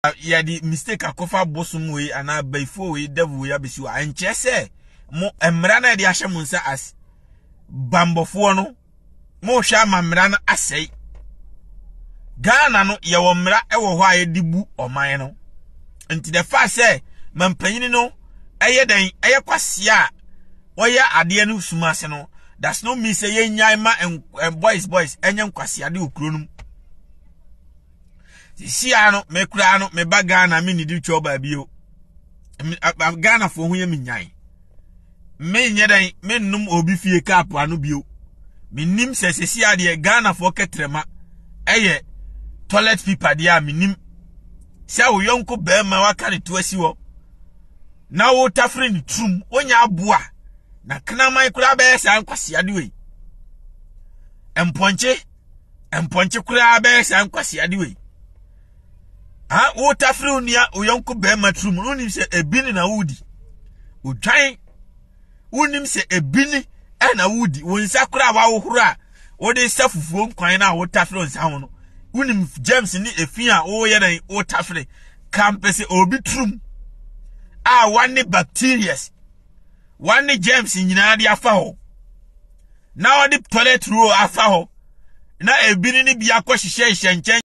ya di mistake akofa bosom we ana baifo we devil we abesi wa enche se mo emra na de ahye mo nsa as bambofo no mo hwa mamra na asei Ghana no ye wo mra e wo ho aye dibu oman no nti the fact say mampanyin no eye den eye kwase a woya ade no sumase no that's no mean say ye nyai ma boys enye nkwase ade okuro no si ano me kura ano me ba Ghana me nidi cho ba bio Ghana fo ho ye me nyai me nyeden me num obi fie cap ano bio me nim sesesi ade Ghana fo ketrema eye toilet paper dia me nim se wo yonko be ma waka ne to asi wo na wo tafre ni trum onya aboa na knaman kura be sa nkwase ade we emponche kura be sa nkwase ade we ha wo tafre unia oyonko be ma trum unim se ebini na wudi udwan unim se ebini na wudi wonsa kura wa wo hura wo de safufuo nkwan na wo tafre nsa ho no unim James ni efia wo ye dan wo tafre campus obi trum one bacterias one James nyina de afa ho na wo de toilet roll afa ho na ebini ni bia ko hihye nchen